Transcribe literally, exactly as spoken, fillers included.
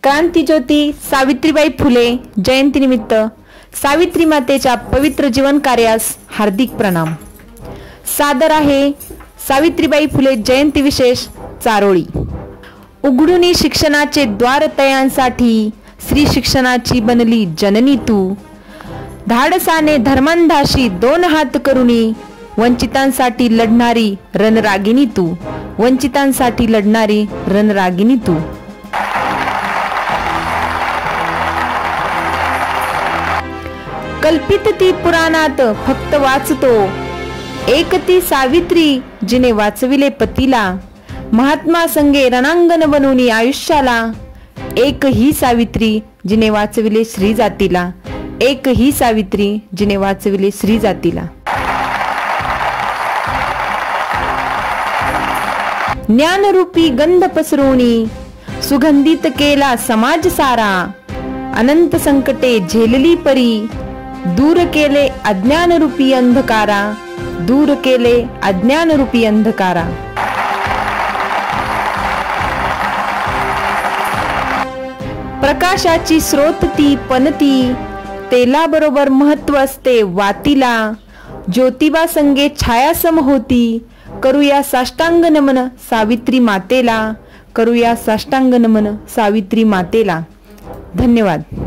क्रांतिज्योती सावित्रीबाई फुले जयंतीनिमित्त सावित्री मातेच्या पवित्र जीवन कार्यास हार्दिक प्रणाम। सादर आहे सावित्रीबाई फुले जयंती विशेष चारोळी। उघडुनी शिक्षणाचे द्वार तयांसाठी श्री शिक्षणाची बनली जननी तू। धाडसाने धर्मांधाशी दोन हात करुनी वंचितांसाठी लढणारी रणरागिनी तू। वंचितांसाठी लढणारी रणरागिनी तू। कल्पित ती पुराणात फक्त वाचतो, एक ती सावित्री जिने वाचविले पतीला। महात्मा संगे रणांगण बनवून आयुष्याला, एक ही सावित्री जिने वाचविले श्री जातीला। एक ही सावित्री जिने वाचविले श्री जातीला। ज्ञानरूपी गंध पसरवणी सुगंधित केला समाज सारा। अनंत संकटे झेलली परी दूर केले अज्ञानरूपी अंधकारा। दूर केले अज्ञानरूपी अंधकारा। प्रकाशाची स्रोत ती पनती, तेला बरोबर महत्व असते वातीला। ज्योतिबा संगे छाया सम होती, करूया साष्टांग नमन सावित्री मातेला। करूया साष्टांग नमन सावित्री मातेला। धन्यवाद।